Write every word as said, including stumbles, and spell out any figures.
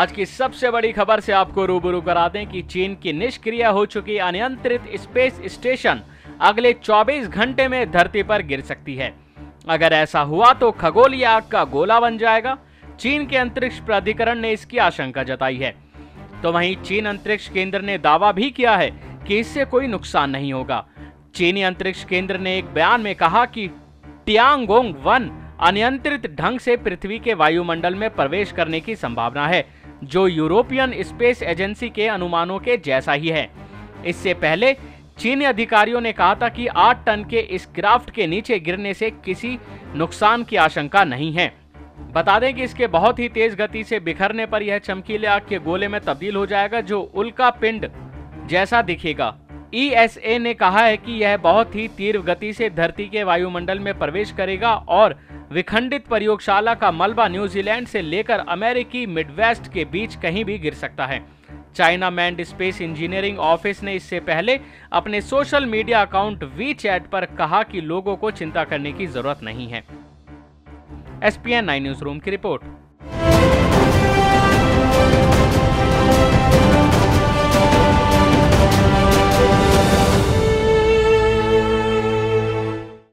आज की सबसे बड़ी खबर से आपको रूबरू करा दें कि चीन की निष्क्रिय हो चुकी अनियंत्रित स्पेस स्टेशन अगले चौबीस घंटे में धरती पर गिर सकती है। अगर ऐसा हुआ तो खगोलीय आग का गोला बन जाएगा। चीन के अंतरिक्ष प्राधिकरण ने इसकी आशंका जताई है। तो वहीं चीन अंतरिक्ष केंद्र ने दावा भी किया है कि इससे कोई नुकसान नहीं होगा। चीनी अंतरिक्ष केंद्र ने एक बयान में कहा कि टियांगोंग वन अनियंत्रित ढंग से पृथ्वी के वायुमंडल में प्रवेश करने की संभावना है, जो यूरोपियन स्पेस एजेंसी के अनुमानों के जैसा ही है। इससे पहले चीनी अधिकारियों ने कहा था कि आठ टन के इस क्राफ्ट के नीचे गिरने से किसी नुकसान की आशंका नहीं है। बता दें कि इसके बहुत ही तेज गति से बिखरने पर यह चमकीले आग के गोले में तब्दील हो जाएगा, जो उल्का पिंड जैसा दिखेगा। ई एस ए ने कहा है कि यह बहुत ही तीव्र गति से धरती के वायुमंडल में प्रवेश करेगा और विखंडित प्रयोगशाला का मलबा न्यूजीलैंड से लेकर अमेरिकी मिडवेस्ट के बीच कहीं भी गिर सकता है। China manned space engineering office ने इससे पहले अपने social media account WeChat पर कहा कि लोगों को चिंता करने की जरूरत नहीं है। S P N nine news room की रिपोर्ट।